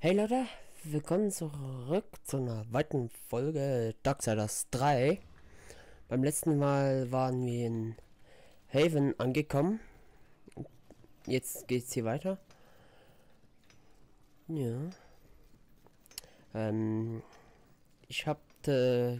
Hey Leute, willkommen zurück zu einer weiteren Folge Darksiders 3. Beim letzten Mal waren wir in Haven angekommen. Jetzt geht's hier weiter. Ja. Ich habe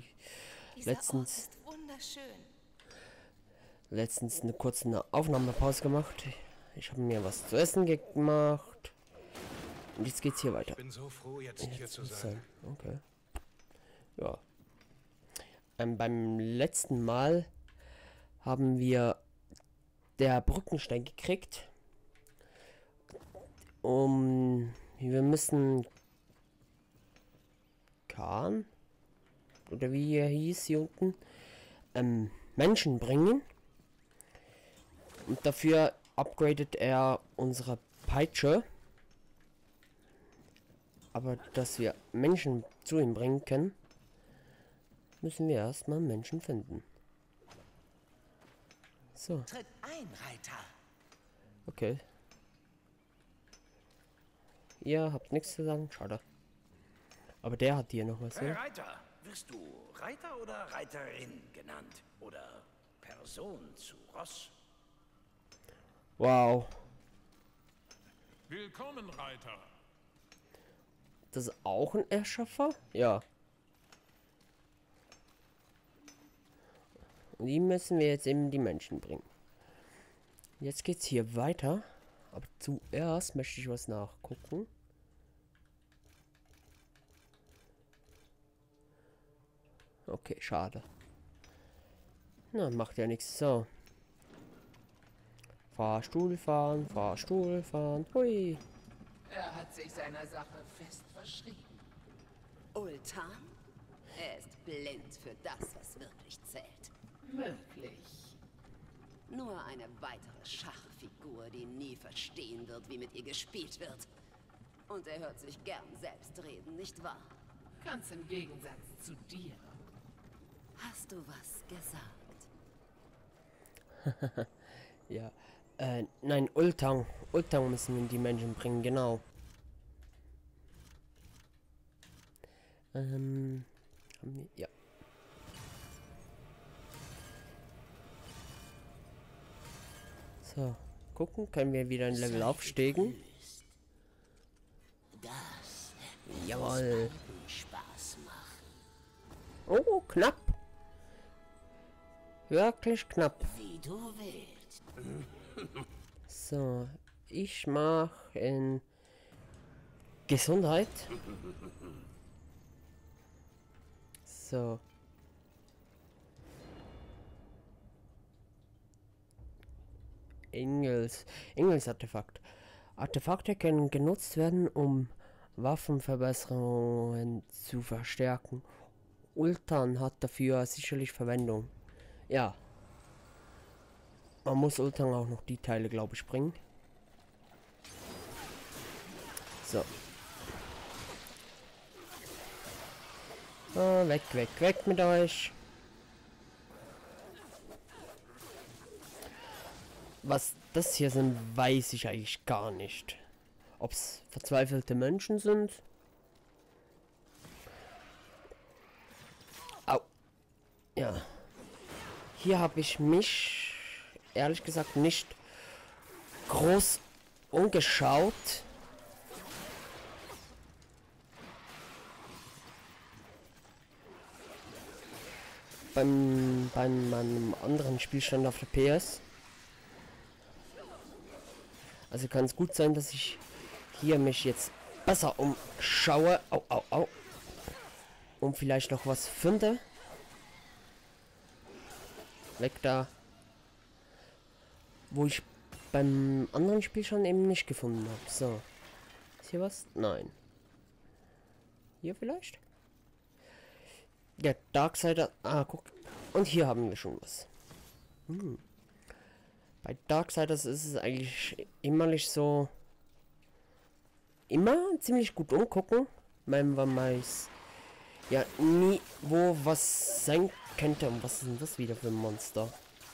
letztens eine kurze Aufnahmepause gemacht. Ich habe mir was zu essen gemacht. Und jetzt geht's hier weiter. Ich bin so froh, jetzt hier zu sein. Okay. Ja. Beim letzten Mal haben wir der Brückenstein gekriegt. Wir müssen Khan, oder wie er hieß hier unten, Menschen bringen. Und dafür upgradet er unsere Peitsche. Aber dass wir Menschen zu ihm bringen können, müssen wir erstmal Menschen finden. So. Tritt ein, Reiter. Okay. Ihr habt nichts zu sagen? Schade. Aber der hat hier noch was. Hey, Ne? Reiter. Wirst du Reiter oder Reiterin genannt? Oder Person zu Ross? Wow. Willkommen, Reiter. Das ist auch ein Erschaffer? Ja. Und ihm müssen wir jetzt eben die Menschen bringen. Jetzt geht's hier weiter. Aber zuerst möchte ich was nachgucken. Okay, schade. Na, macht ja nichts. So. Fahrstuhl fahren, Fahrstuhl fahren. Hui. Er hat sich seiner Sache fest verschrieben. Ultan? Er ist blind für das, was wirklich zählt. Möglich. Nur eine weitere Schachfigur, die nie verstehen wird, wie mit ihr gespielt wird. Und er hört sich gern selbst reden, nicht wahr? Ganz im Gegensatz zu dir. Hast du was gesagt? Ja. Nein, Ultang. Ultang müssen wir die Menschen bringen, genau. Haben wir, ja. So, gucken, können wir wieder ein Level aufsteigen? Das Jawohl. Spaß machen. Oh, knapp. Wirklich knapp. Wie du willst. So, ich mach in Gesundheit. So. Engels Artefakt. Artefakte können genutzt werden, um Waffenverbesserungen zu verstärken. Ultan hat dafür sicherlich Verwendung. Ja. Man muss Ultan auch noch die Teile, glaube ich, bringen. So. Ah, weg mit euch. Was das hier sind, weiß ich eigentlich gar nicht. Ob es verzweifelte Menschen sind. Au. Ja. Hier habe ich mich, ehrlich gesagt, nicht groß umgeschaut. Bei meinem anderen Spielstand auf der PS. Also kann es gut sein, dass ich hier mich jetzt besser umschaue. Au, au, au. Und vielleicht noch was finde. Weg da. Wo ich beim anderen Spiel schon eben nicht gefunden habe. So. Ist hier was? Nein. Hier vielleicht? Der Darksider. Ah, guck. Und hier haben wir schon was. Bei Darksiders ist es eigentlich immer nicht so. Immer ziemlich gut umgucken. Wenn man weiß. Ja, nie wo was sein könnte. Und was ist denn das wieder für ein Monster?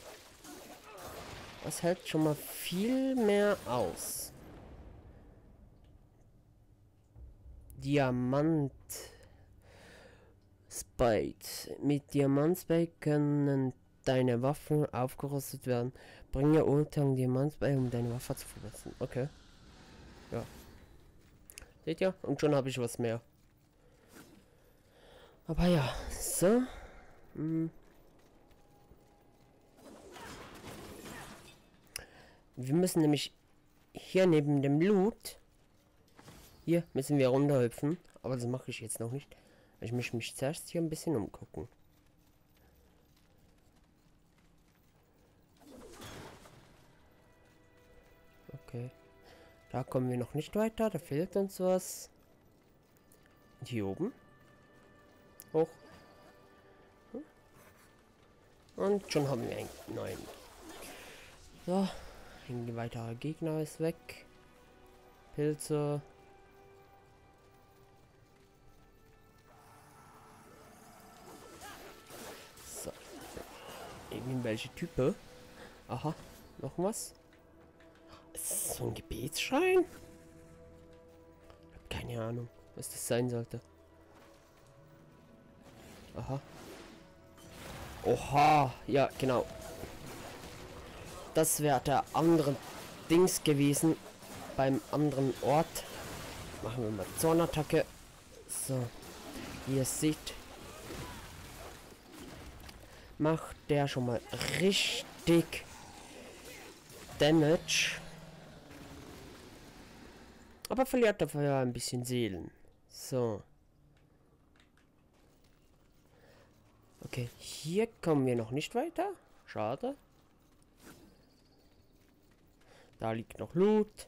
Das hält schon mal viel mehr aus. Diamant Spite. Mit Diamant Spite können deine Waffen aufgerüstet werden. Bringe Unterhang Diamant Spite, um deine Waffe zu verbessern. Okay. Ja. Seht ihr? Und schon habe ich was mehr. Aber ja, so. Wir müssen nämlich hier neben dem Loot. Hier müssen wir runterhüpfen. Aber das mache ich jetzt noch nicht. Ich möchte mich zuerst hier ein bisschen umgucken. Okay. Da kommen wir noch nicht weiter. Da fehlt uns was. Und hier oben. Hoch. Und schon haben wir einen neuen. So. Ein weiterer Gegner ist weg. Pilze. So. Irgendwelche Typen. Aha. Noch was? Ist das so ein Gebetsschrein? Ich hab keine Ahnung, was das sein sollte. Aha. Oha. Ja, genau. Das wäre der andere Dings gewesen. Beim anderen Ort. Machen wir mal Zornattacke. So. Wie ihr seht. Macht der schon mal richtig Damage. Aber verliert dafür ein bisschen Seelen. So. Okay, hier kommen wir noch nicht weiter. Schade. Da liegt noch Loot.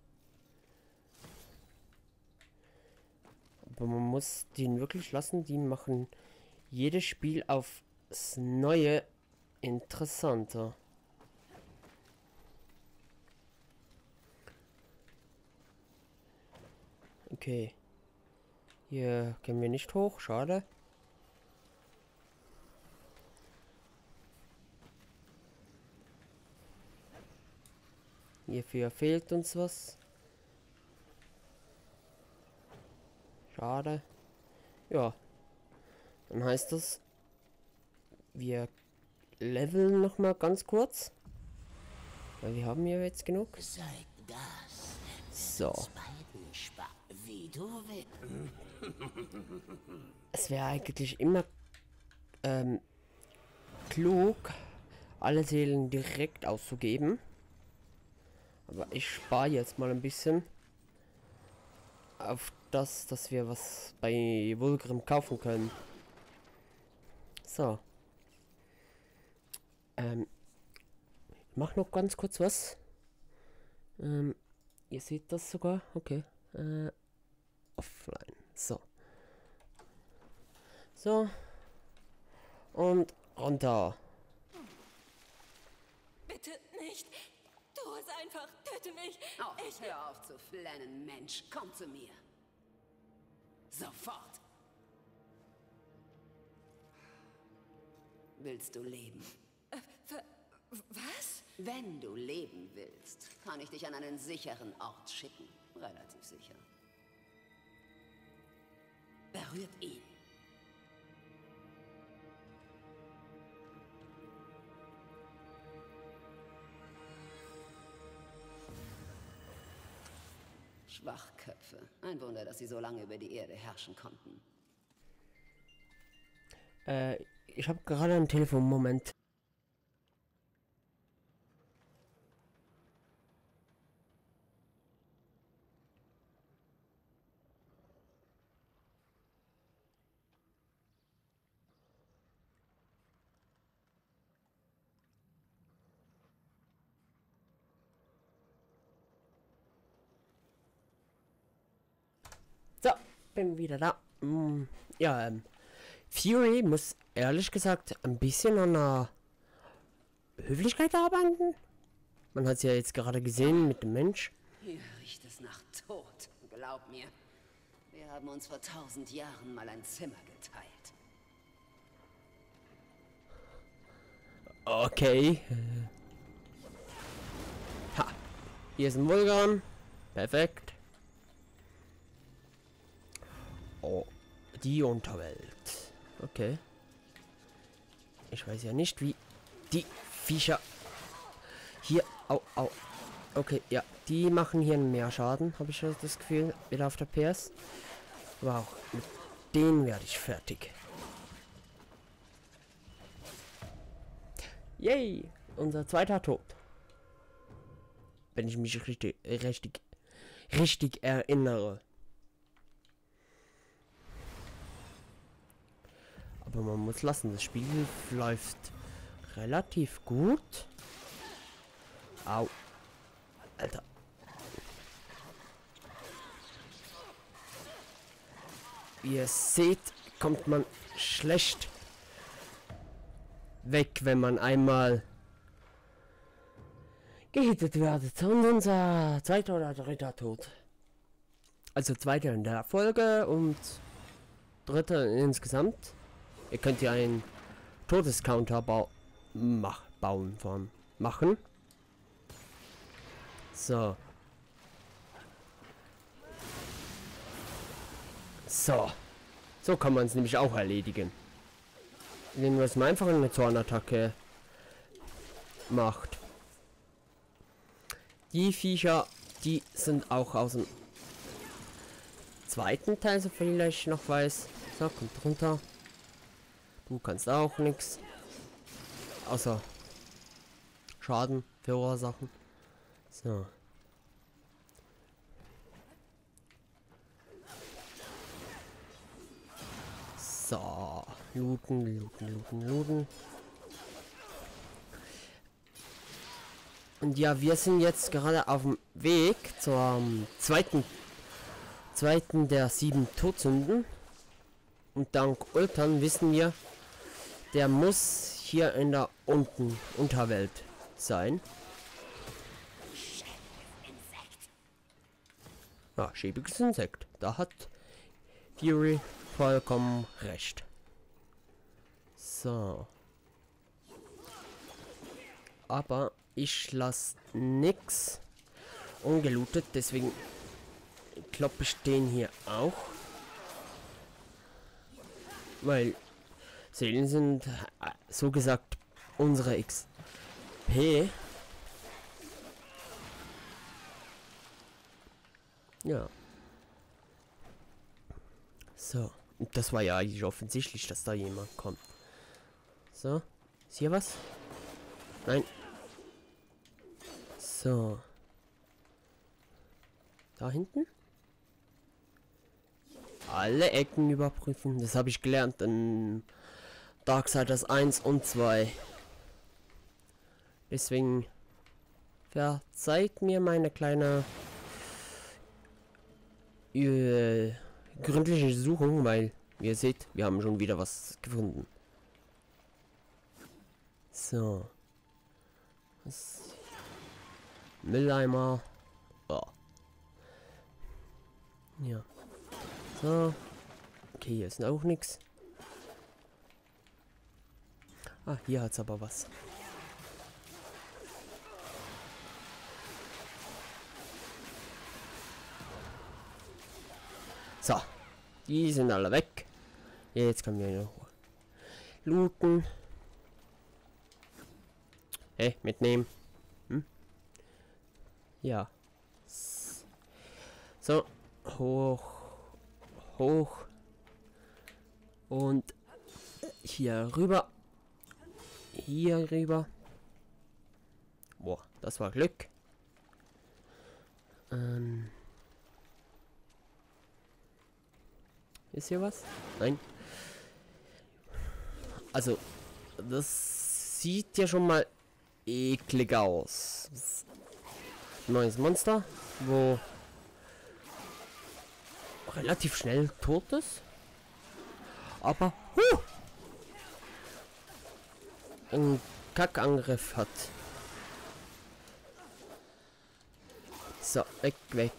Aber man muss den wirklich lassen. Die machen jedes Spiel aufs Neue interessanter. Okay. Hier können wir nicht hoch. Schade. Hierfür fehlt uns was. Schade. Ja. Dann heißt das, wir leveln noch mal ganz kurz. Weil wir haben ja jetzt genug. So. Es wäre eigentlich immer klug, alle Seelen direkt auszugeben. Aber ich spare jetzt mal ein bisschen auf das, dass wir was bei Vulgrim kaufen können. So. Ich mach noch ganz kurz was. Ihr seht das sogar. Okay. Offline. So. So. Und runter. Bitte nicht. Tu es einfach. Töte mich. Oh, hör auf zu flennen, Mensch. Komm zu mir. Sofort. Willst du leben? Was? Wenn du leben willst, kann ich dich an einen sicheren Ort schicken. Relativ sicher. Berührt ihn. Schwachköpfe. Ein Wunder, dass sie so lange über die Erde herrschen konnten. Ich habe gerade ein Telefon. Moment. So, bin wieder da. Ja, Fury muss ehrlich gesagt ein bisschen an der Höflichkeit arbeiten. Man hat es ja jetzt gerade gesehen mit dem Mensch. Hier riecht es nach Tod. Glaub mir. Wir haben uns vor 1000 Jahren mal ein Zimmer geteilt. Okay. Ha. Hier ist ein Vulkan. Perfekt. Oh, die Unterwelt. Okay. Ich weiß ja nicht, wie die Viecher hier... Au, au. Okay, ja. Die machen hier mehr Schaden, habe ich das Gefühl. Wieder auf der PS. Aber auch mit denen werde ich fertig. Yay! Unser zweiter Tod. Wenn ich mich richtig erinnere. Aber man muss lassen, das Spiel läuft relativ gut. Au. Alter. Wie ihr seht, kommt man schlecht weg, wenn man einmal gehittet wird. Und unser zweiter oder dritter Tod. Also zweiter in der Folge und dritter insgesamt. Ihr könnt ja einen Todescounter machen. So. So kann man es nämlich auch erledigen. Indem man einfach eine Zornattacke macht. Die Viecher, die sind auch aus dem zweiten Teil, so viel ich noch weiß. So, kommt runter. Du kannst auch nichts. Außer Schaden verursachen. So. So. Looten. Und ja, wir sind jetzt gerade auf dem Weg zum zweiten der 7 Todsünden. Und dank Ultern wissen wir, der muss hier in der Unterwelt sein. Ja, schäbiges Insekt. Da hat Fury vollkommen recht. So. Aber ich lasse nix ungelootet, deswegen kloppe ich den hier auch. Weil Seelen sind so gesagt unsere XP. Ja. So. Und das war ja eigentlich offensichtlich, dass da jemand kommt. So. Ist hier was? Nein. So. Da hinten? Alle Ecken überprüfen. Das habe ich gelernt in Darksiders 1 und 2. Deswegen verzeiht mir meine kleine gründliche Suchung, weil ihr seht, wir haben schon wieder was gefunden. So. Mülleimer. Oh. Ja. So. Okay, hier ist auch nichts. Ah, hier hat's aber was. So. Die sind alle weg. Jetzt können wir noch looten. Hey, mitnehmen. Hm? Ja. So. Hoch. Und hier rüber. Hier rüber. Boah, das war Glück. Ist hier was? Nein. Also, das sieht ja schon mal eklig aus. Neues Monster, wo relativ schnell tot ist. Aber einen Kackangriff hat. So, weg.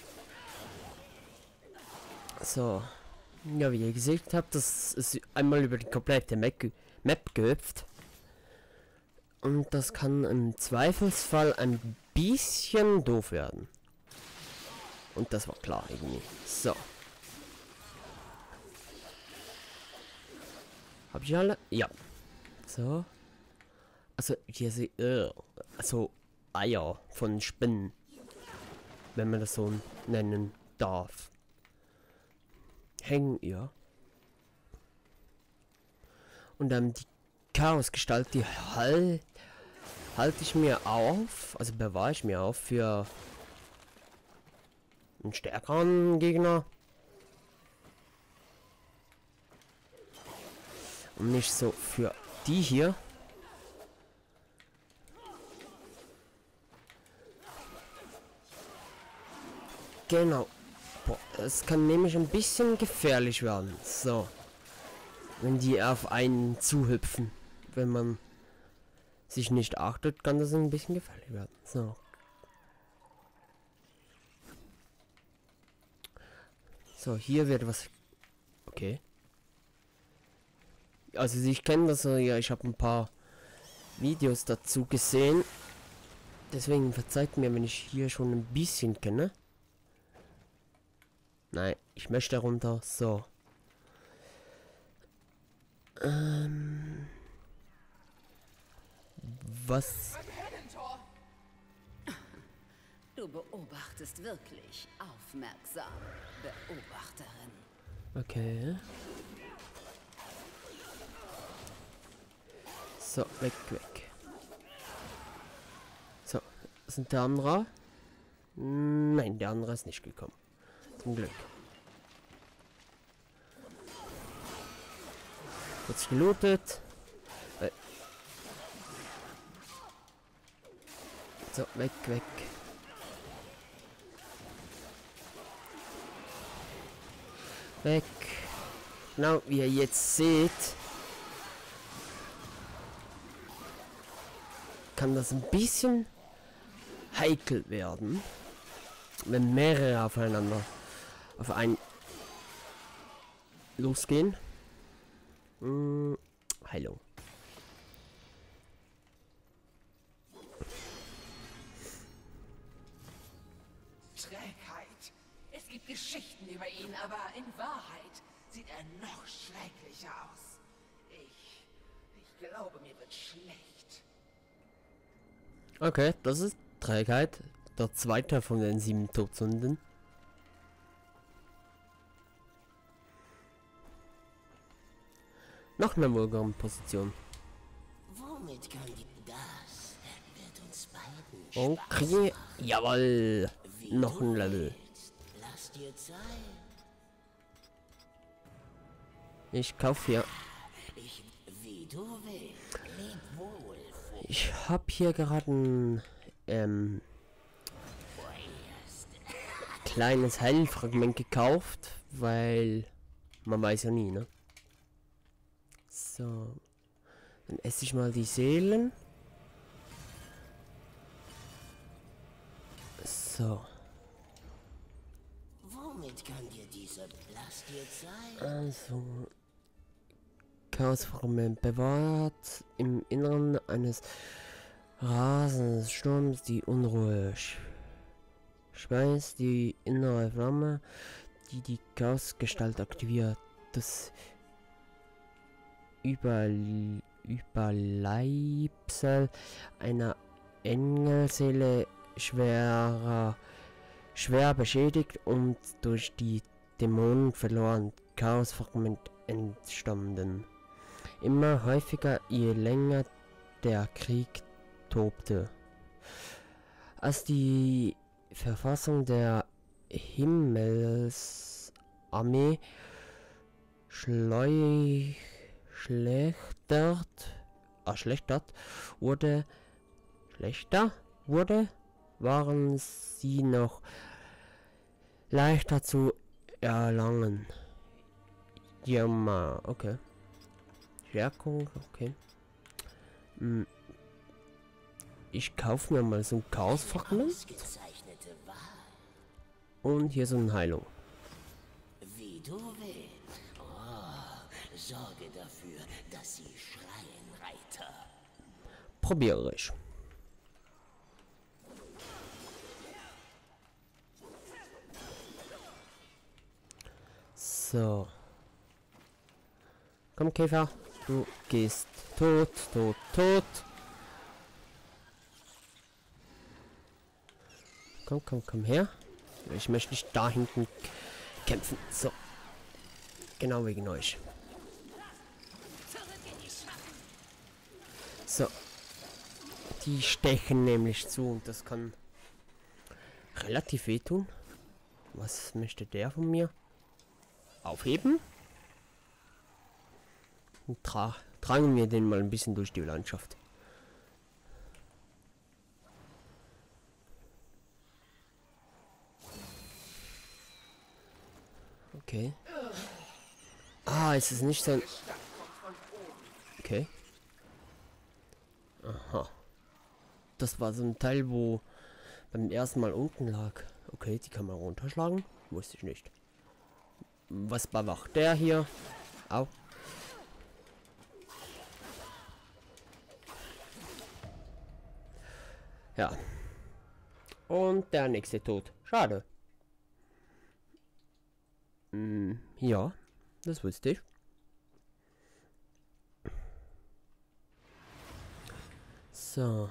So. Ja, wie ihr gesehen habt, das ist einmal über die komplette Map gehüpft. Und das kann im Zweifelsfall ein bisschen doof werden. Und das war klar irgendwie. So. Hab ich alle? Ja. So. Also, hier seht also Eier von Spinnen. Wenn man das so nennen darf. Hängen, ja. Und dann die Chaosgestalt, die halte ich mir auf, also bewahre ich mir auf für einen stärkeren Gegner. Und nicht so für die hier. Genau. Boah, es kann nämlich ein bisschen gefährlich werden. So. Wenn die auf einen zuhüpfen. Wenn man sich nicht achtet, kann das ein bisschen gefährlich werden. So. So, hier wird was... Okay. Also ich kenne das ja, ich habe ein paar Videos dazu gesehen. Deswegen verzeiht mir, wenn ich hier schon ein bisschen kenne. Nein, ich möchte runter. So. Was? Du beobachtest wirklich aufmerksam, Beobachterin. Okay. So, weg. So, sind der andere? Nein, der andere ist nicht gekommen. Zum Glück. Kurz gelootet. So, weg. Weg. Genau, wie ihr jetzt seht, kann das ein bisschen heikel werden, wenn mehrere aufeinander auf einen losgehen. Heilung. Trägheit. Es gibt Geschichten über ihn, aber in Wahrheit sieht er noch schrecklicher aus. Ich glaube, mir wird schlecht. Okay, das ist Trägheit. Der zweite von den 7 Todsünden. Noch eine vulgäre Position. Womit kann das wird uns beiden Okay, jawohl. Noch ein Level. Lass dir Zeit. Ich kaufe hier. Wie du willst. Leb wohl. Ich habe hier gerade ein kleines Heilfragment gekauft, weil man weiß ja nie, ne? So, dann esse ich mal die Seelen. So. Womit kann dir dieser Lass dir Zeit? Also, Chaosfragment bewahrt im Inneren eines rasenden Sturms die Unruhe. Schweißt die innere Flamme, die Chaosgestalt aktiviert. Das Überleibsel einer Engelseele schwer beschädigt und durch die Dämonen verloren. Chaosfragment entstanden. Immer häufiger, je länger der Krieg tobte. Als die Verfassung der Himmelsarmee schlechter wurde, waren sie noch leichter zu erlangen. Ja, okay. Stärkung, okay. Ich kaufe mir mal so ein Chaosfragment. Ausgezeichnete Wahl. Und hier so eine Heilung. Wie du willst. Oh, sorge dafür, dass sie schreien, Reiter. Probiere ich. So. Komm, Käfer. Du gehst tot, tot, tot. Komm, komm, komm her. Ich möchte nicht da hinten kämpfen. So. Genau wegen euch. So. Die stechen nämlich zu und das kann relativ wehtun. Was möchte der von mir? Aufheben? Und tragen wir den mal ein bisschen durch die Landschaft. Okay. Ah, ist es nicht so ein... Okay. Aha. Das war so ein Teil, wo beim ersten Mal unten lag. Okay, die kann man runterschlagen. Wusste ich nicht. Was bewacht der hier? Au. Ja. Und der nächste tot. Schade. Ja, das wusste ich. So.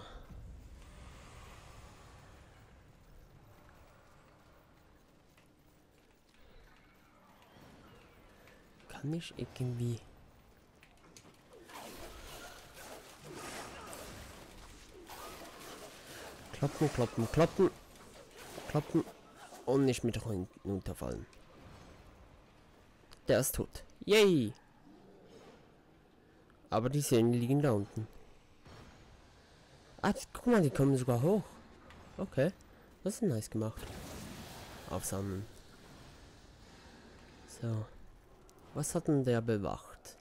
Kann ich irgendwie... Kloppen, kloppen, kloppen. Kloppen. Und nicht mit runterfallen. Der ist tot. Yay! Aber die Szenen liegen da unten. Ah, guck mal, die kommen sogar hoch. Okay. Das ist nice gemacht. Aufsammeln. So. Was hat denn der bewacht?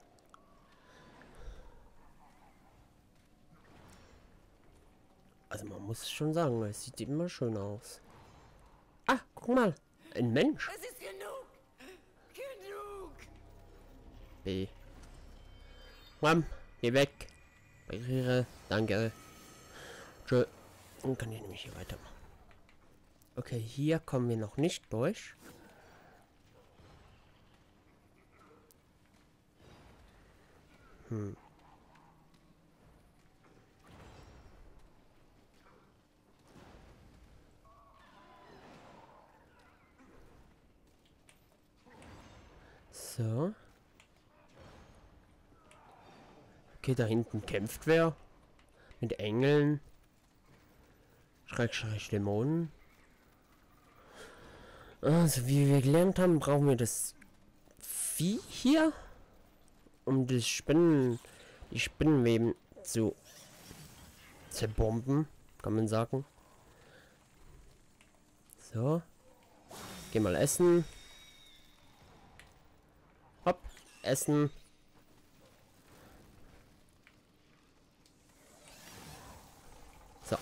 Also man muss schon sagen, es sieht immer schön aus. Ah, guck mal. Ein Mensch. Es ist genug! Genug! B. Mann, geh weg. Barriere, danke. Tschö. Dann kann ich nämlich hier weitermachen. Okay, hier kommen wir noch nicht durch. So. Okay, da hinten kämpft wer. Mit Engeln. Schrägstrich Dämonen. Also wie wir gelernt haben, brauchen wir das Vieh hier, um die Spinnenweben zu zerbomben, kann man sagen. So. Geh mal essen. Hopp, essen. So.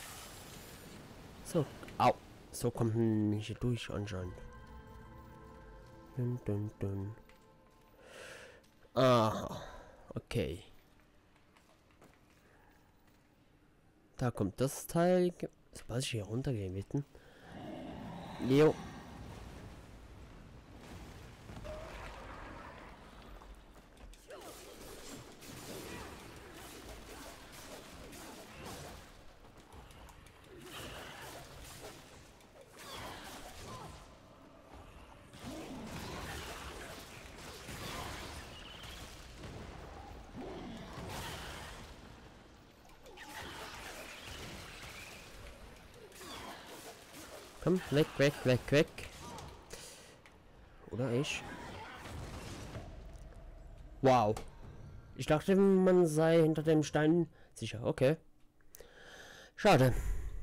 So. Au. So kommt man hier durch anscheinend. Dun, dun, dun. Aha. Okay. Da kommt das Teil. Sobald ich hier runtergehe mitten. Leo. Komm, weg, weg, weg, weg. Oder ich? Wow. Ich dachte, man sei hinter dem Stein sicher. Okay. Schade.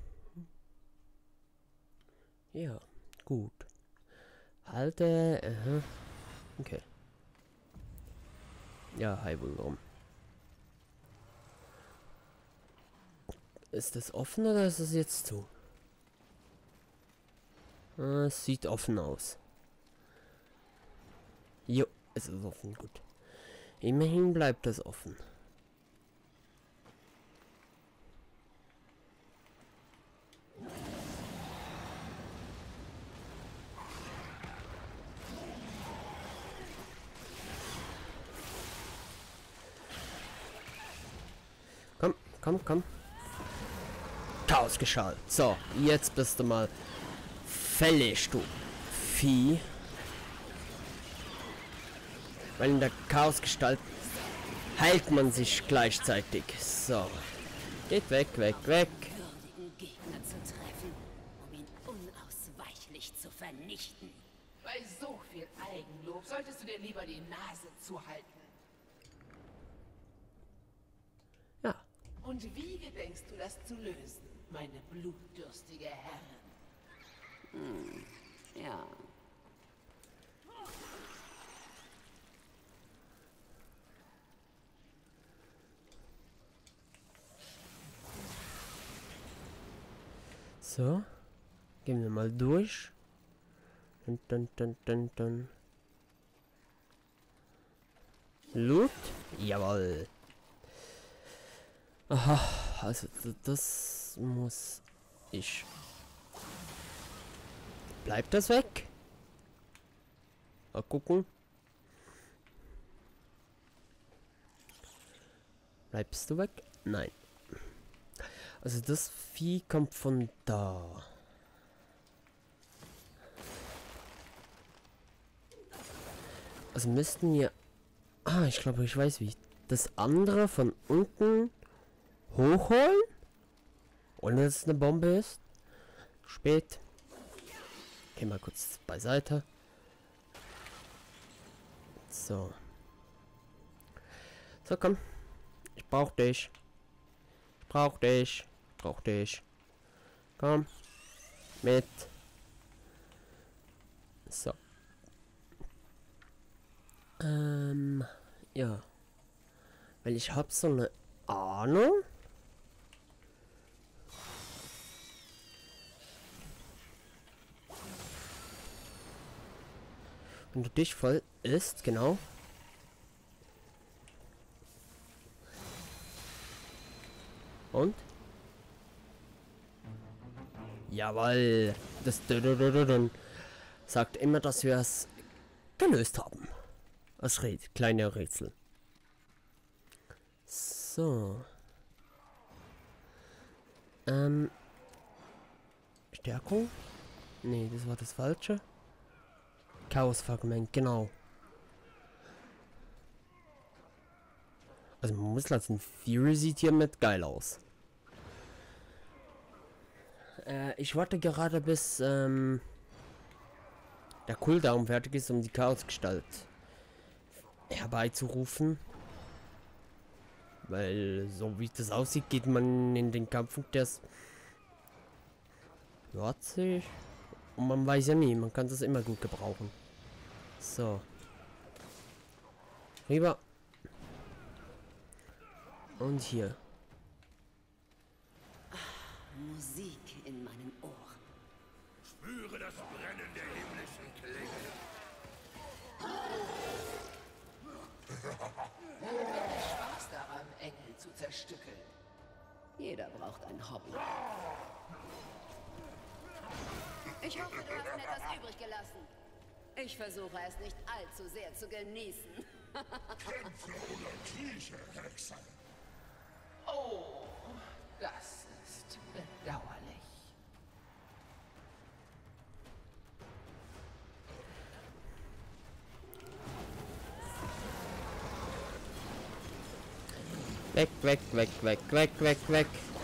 Ja, gut. Halte. Okay. Ja, hi Wunderung. Ist das offen oder ist es jetzt zu? Es sieht offen aus. Jo, es ist offen, gut. Immerhin bleibt es offen. Komm, komm. Chaos geschaltet. So, jetzt bist du mal fällig, du Vieh. Weil in der Chaosgestalt heilt man sich gleichzeitig. So. Geht weg, weg, weg. Würdigen Gegner zu treffen, um ihn unausweichlich zu vernichten. Bei so viel Eigenlob solltest du dir lieber die Nase zuhalten. Ja. Und wie gedenkst du das zu lösen, meine blutdürstige Herrin? Ja. So. Gehen wir mal durch. Dun. Loot? Jawohl. Aha, also das muss ich. Bleibt das weg? Mal gucken. Bleibst du weg? Nein. Also das Vieh kommt von da. Also müssten wir... Ah, ich glaube, ich weiß wie. Das andere von unten hochholen? Ohne dass es eine Bombe ist. Spät. Okay, mal kurz beiseite. So. So, komm. Ich brauch dich. Ich brauch dich. Ich brauch dich. Komm. Mit. So. Ja. Weil ich hab so eine Ahnung. Wenn du dich voll isst, genau. Und? Jawohl. Das sagt immer, dass wir es gelöst haben. Das kleine Rätsel. So. Stärkung? Nee, das war das Falsche. Chaosfragment, genau. Also man muss lassen, Fury sieht hiermit geil aus. Ich warte gerade bis der Cooldown fertig ist, um die Chaosgestalt herbeizurufen. Weil so wie das aussieht, geht man in den Kampf und der ist 40. Und man weiß ja nie, man kann das immer gut gebrauchen. So. Rüber. Und hier. Musik in meinen Ohren. Spüre das Brennen der himmlischen Klänge. Spaß daran, Engel zu zerstückeln. Jeder braucht ein Hobby. Ich hoffe, du hast mir etwas übrig gelassen. Ich versuche es nicht allzu sehr zu genießen. Kämpfe oder Krieche, Hexe. Oh, das ist bedauerlich. Weg, weg, weg, weg, weg, weg, weg.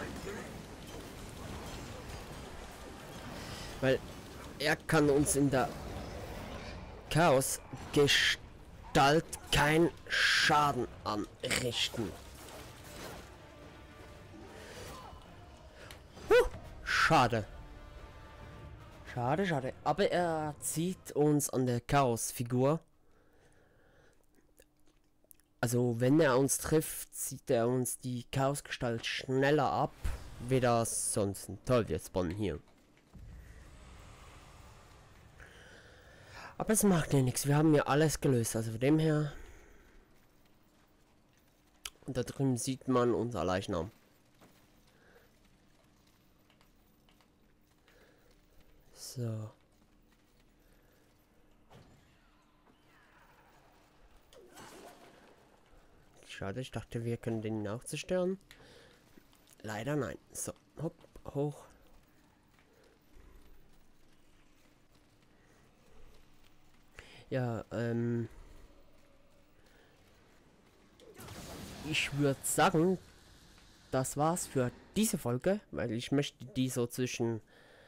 Weil er kann uns in der Chaosgestalt keinen Schaden anrichten. Schade. Schade, schade. Aber er zieht uns an der Chaosfigur. Also wenn er uns trifft, zieht er uns die Chaosgestalt schneller ab, wie das sonst. Toll, wir spawnen hier. Aber es macht ja nichts, wir haben ja alles gelöst, also von dem her. Und da drüben sieht man unser Leichnam. So. Schade, ich dachte, wir können den auch zerstören. Leider nein. So, hopp, hoch. Ja, ich würde sagen, das war's für diese Folge, weil ich möchte die so zwischen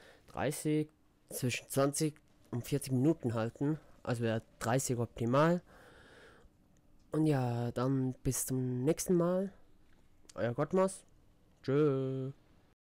20 und 40 Minuten halten. Also wäre 30 optimal. Und ja, dann bis zum nächsten Mal. Euer Gottmas. Tschö.